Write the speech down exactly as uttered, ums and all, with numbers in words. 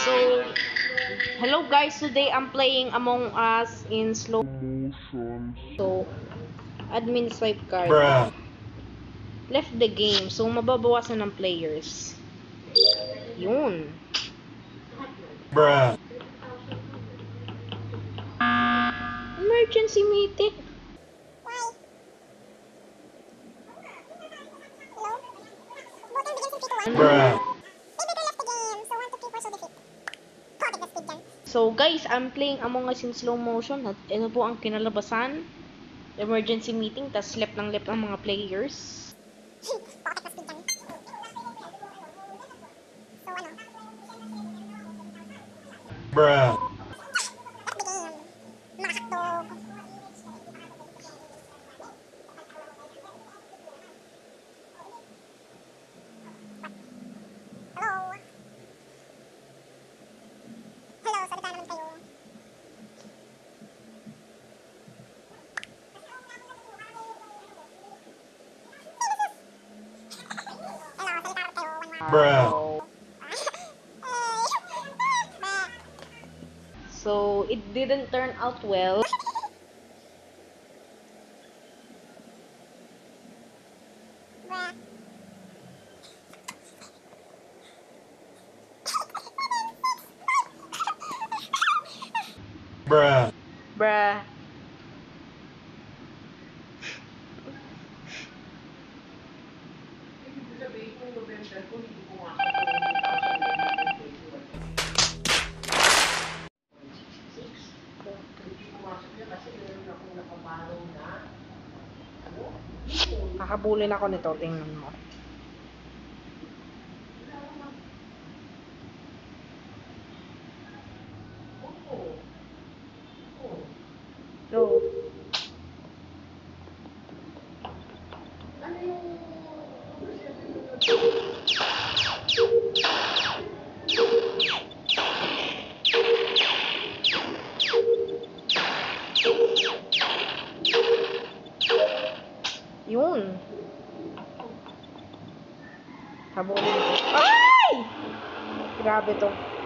So, hello guys, today I'm playing Among Us in Slowmotion. So, admin swipe card. Bruh. Left the game, so mababawasan ng players. Yun. Bruh. Emergency meeting. Bruh. So guys, I'm playing Among Us in slow motion. At ito po ang kinalabasan. Emergency meeting, tas left ng left ng mga players. Bruh. Bruh. So, it didn't turn out well. Bruh. Bruh. Nakabulin ako nito, tingnan mo. So, yun. Habulin ko. Ay! Grabe to.